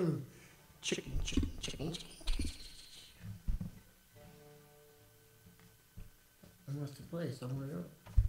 Chicken, chicken, chicken, chicken. I must have played somewhere else.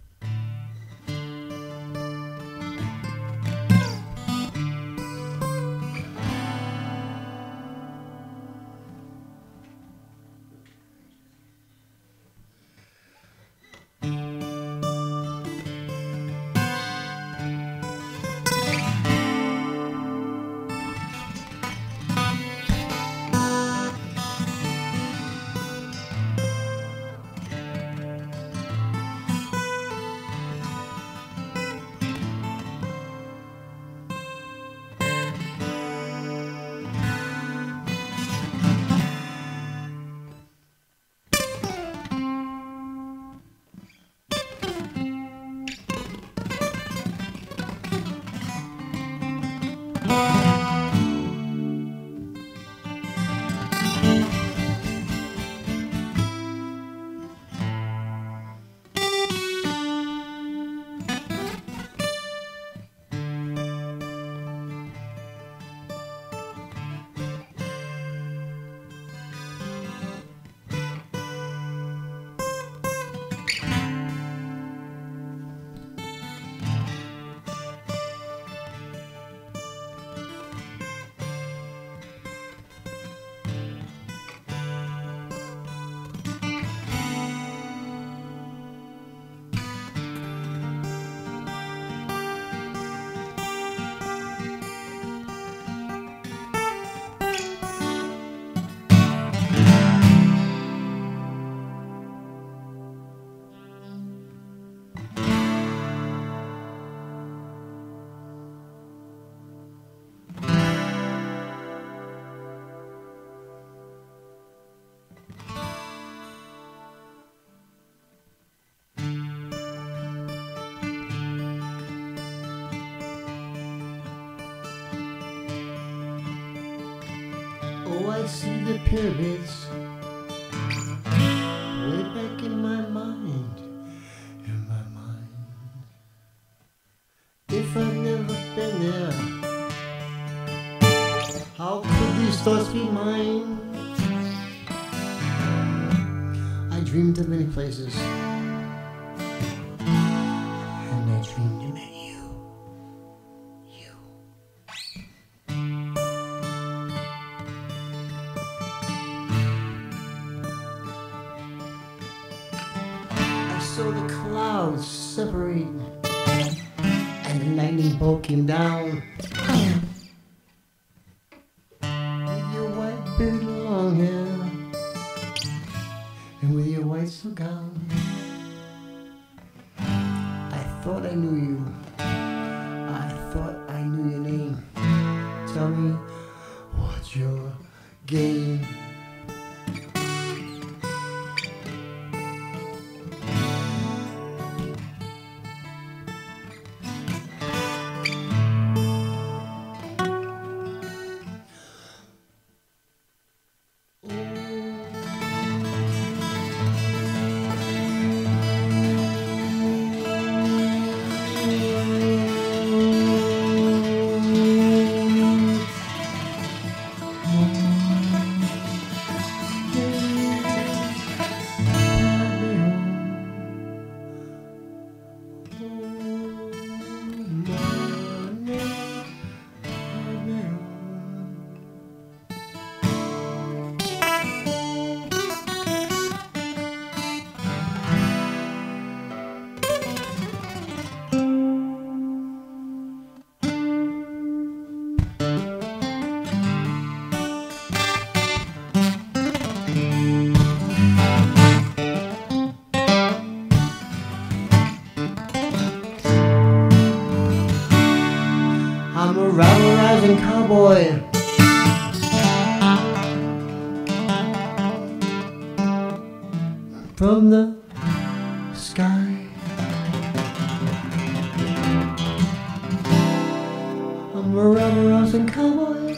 Oh, I see the pyramids way back in my mind, If I've never been there, how could these thoughts be mine? I dreamed of many places, and I dreamed I met you. I saw the clouds separate, and the lightning bolt came down. With your white beard and long hair, and with your white silk gown, I thought I knew you. I thought I knew your name. Tell me, what's your game? I'm a rabble-rousing cowboy. From the sky, I'm a rabble-rousing cowboy.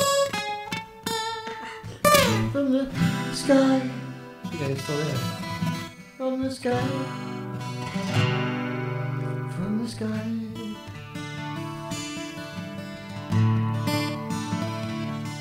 From the sky, you guys still there? From the sky, from the sky.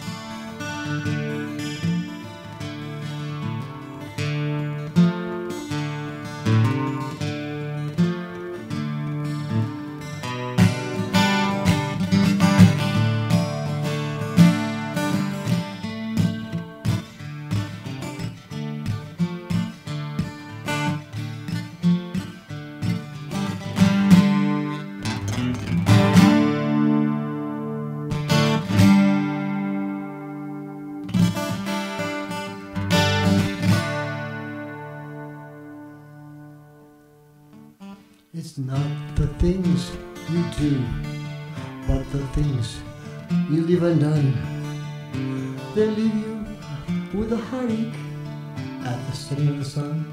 It's not the things you do, but the things you leave undone. They leave you with a heartache at the setting of the sun.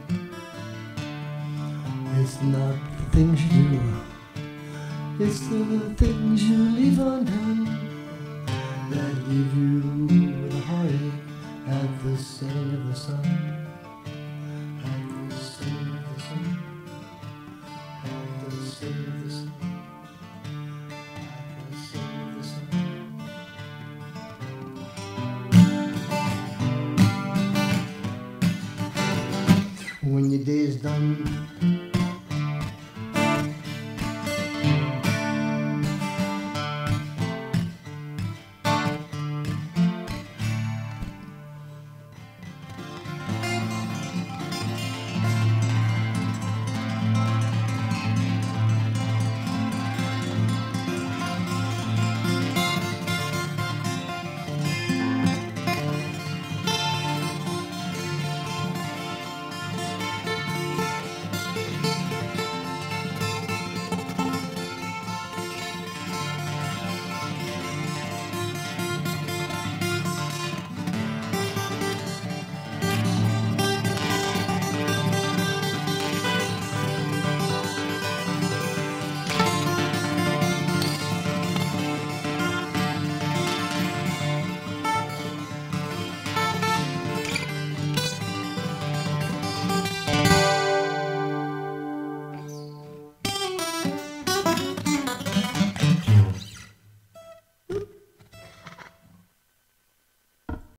It's not the things you do, it's the things